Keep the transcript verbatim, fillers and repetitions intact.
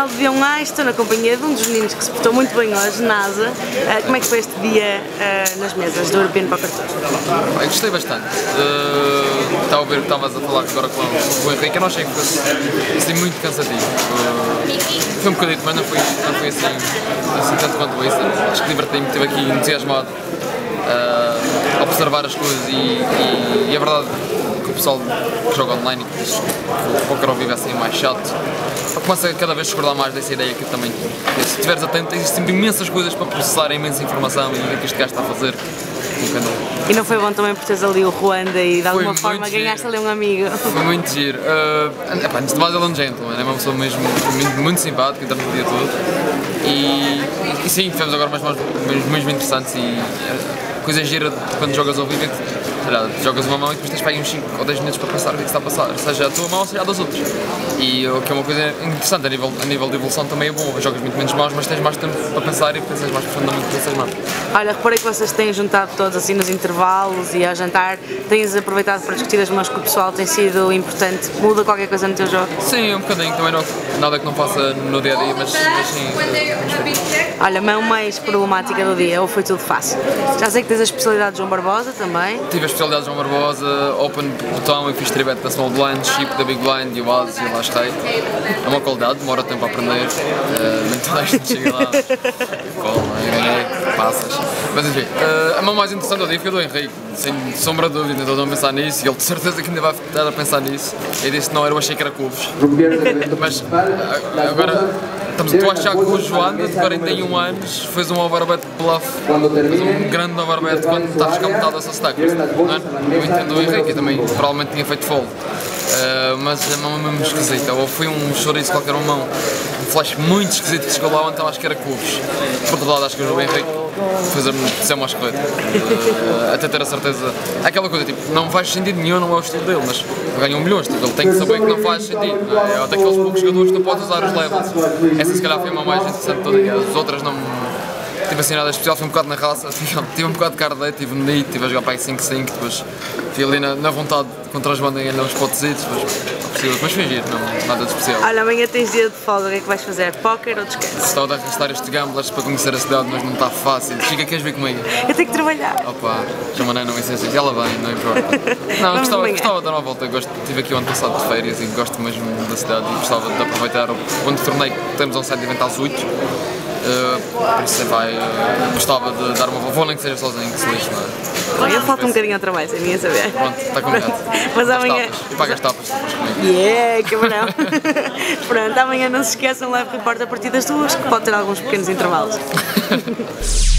final do dia um A, estou na companhia de um dos meninos que se portou muito bem hoje, NASA. Uh, como é que foi este dia uh, nas mesas do European Poker Tour? Eu gostei bastante. Uh, estava a ver, estavas a falar agora com, com o Henrique, eu não achei que fosse assim, muito cansativo. Uh, foi um bocadinho, mas não foi, não foi assim, assim tanto quanto isso. Acho que diverti-me, estive aqui entusiasmado uh, a observar as coisas e, e, e a verdade que o pessoal que joga online e que diz que o poker ao vivo é assim mais chato, começa a cada vez a discordar mais dessa ideia que eu também tenho. Se estiveres atento, existem sempre imensas coisas para processar, imensa informação e o que este gajo está a fazer. E não foi bom também por teres ali o Ruanda e de alguma forma ganhaste ali um amigo? Foi muito giro. Uh, epá, antes de mais ele é um gentleman, é uma pessoa mesmo muito, muito simpática, estamos o dia todo. E, e sim, tivemos agora mais momentos mesmo interessantes e uh, coisa gira quando jogas ao vivo. Olha, jogas uma mão e depois tens para aí uns cinco ou dez minutos para pensar o que é que está a passar, seja a tua mão ou seja a das outras. E o que é uma coisa interessante a nível, a nível de evolução também é bom, jogas muito menos mãos, mas tens mais tempo para pensar e pensas mais profundamente nessas mãos. Olha, reparei que vocês têm juntado todos assim nos intervalos e ao jantar, tens aproveitado para discutir as mãos com o pessoal, tem sido importante, muda qualquer coisa no teu jogo? Sim, um bocadinho, também não, nada que não faça no dia a dia, mas, mas sim. Olha, a mão mais problemática do dia, ou foi tudo fácil? Já sei que tens a especialidade de João Barbosa também. Tive a especialidade de João Barbosa, Open botão e fiz tribet da Small Blind, Chip da Big Blind e o As e o Lasquei. É uma qualidade, demora tempo a aprender, uh, nem toda a gente chega lá, cola, ganhei, passas. Mas enfim, uh, a mão mais interessante do dia foi a do Henrique, sem sombra de dúvida, estou a pensar nisso e ele de certeza que ainda vai estar a pensar nisso. E disse que não, eu achei que era couves. Mas uh, agora, estamos a achar que o Joanda, de quarenta e um anos, fez um overbet bluff, fez um grande overbet quando está a chegar metade da sua stack. Eu entendo o Henrique, eu também provavelmente tinha feito fold. Uh, mas a mão é mesmo esquisita, ou foi um chouriço qualquer uma mão, um flash muito esquisito que chegou lá, então acho que era couves. Por outro lado, acho que o Henrique fez-me ser mais correto, uh, até ter a certeza. É aquela coisa, tipo, não faz sentido nenhum, não é o estilo dele, mas ganhou milhões, tipo, ele tem que saber que não faz sentido. Não é? É daqueles poucos jogadores que não pode usar os levels. Essa se calhar foi a mão mais interessante toda, e as outras não. Tive assim nada especial, fui um bocado na raça, tive um bocado de card day, tive no nit, tive a jogar para aí cinco cinco, depois fui ali na, na vontade contra as bandas ainda uns potesitos, mas, mas foi giro, não, nada de especial. Olha, amanhã tens dia de folga, o que é que vais fazer? Póquer ou descanso? Estava a arrastar estes gamblers para conhecer a cidade, mas não está fácil. Chica, queres vir comigo? Eu tenho que trabalhar. Opa, chama-me não essência, ela vem, não importa. Não, gostava, gostava de dar uma volta, gosto, estive aqui o ano passado de férias e gosto mesmo da cidade e gostava de aproveitar o onde tornei, temos um site de evento às oito. Uh, por isso vai, uh, gostava de dar uma volta, nem que seja sozinho, que se lixe, não é? Eu falto um bocadinho ao trabalho, sem ninguém saber. Pronto, está combinado. Mas amanhã. E paga as tapas depois comigo. Yeah, camarão! Pronto, amanhã não se esqueçam, live report a partir das duas, que pode ter alguns pequenos intervalos.